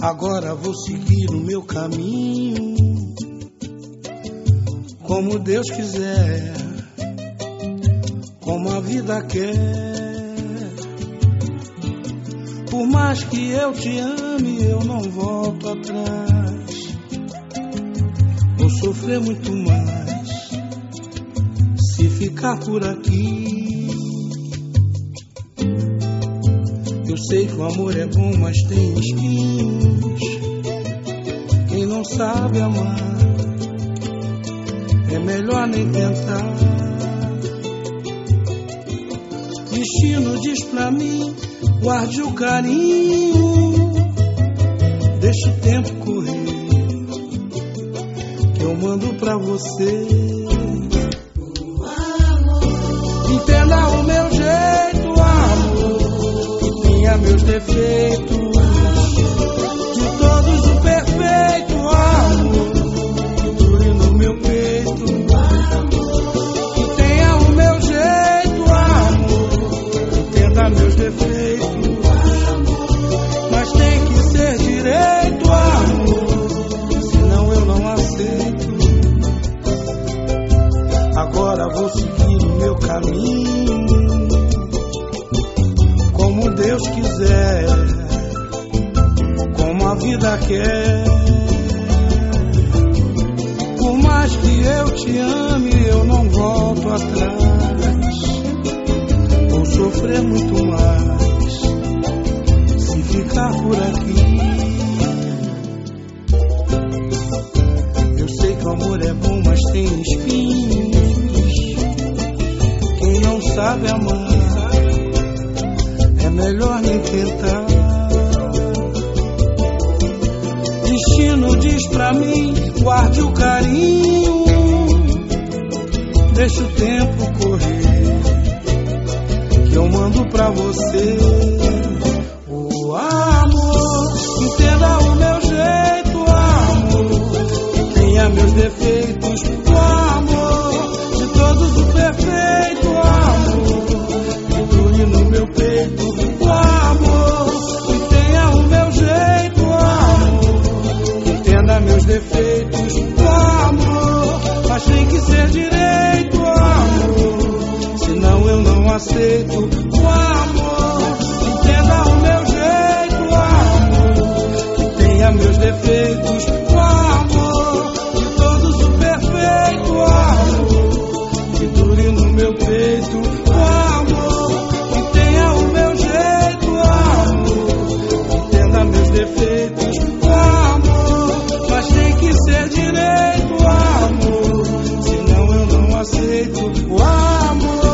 Agora vou seguir o meu caminho, como Deus quiser, como a vida quer. Por mais que eu te ame, eu não volto atrás. Vou sofrer muito mais se ficar por aqui. Eu sei que o amor é bom, mas tem espinhos. Quem não sabe amar, é melhor nem tentar. Destino diz pra mim, guarde o carinho, deixa o tempo correr, que eu mando pra você. Entenda o meu jeito, amor, que tenha meus defeitos, de todos o perfeito, amor, que dure no meu peito. Que tenha o meu jeito, amor, entenda meus defeitos, mas tem que ser direito, amor, senão eu não aceito. Agora vou seguir o meu caminho, como Deus quiser, como a vida quer. Por mais que eu te ame, eu não volto atrás. Vou sofrer muito mais se ficar por aqui. Eu sei que o amor é bom, mas tem espinhos. Quem não sabe amar, é melhor nem tentar. Destino diz pra mim, guarde o carinho, deixa o tempo correr, que eu mando pra você. O amor, entenda o meu jeito, amor, tenha meus defeitos, o amor, de todos o perfeito, amor, que dure no meu peito. O amor, que tenha o meu jeito, amor, que entenda meus defeitos, o amor, mas tem que ser direito, amor, senão eu não aceito. O amor, entenda o meu jeito, amor, que tenha meus defeitos, o amor, de todos o perfeito, amor, que dure no meu peito. O amor, que tenha o meu jeito, amor, que entenda meus defeitos, o amor, mas tem que ser direito, amor, senão eu não aceito. O amor.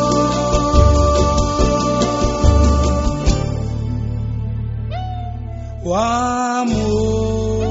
O amor.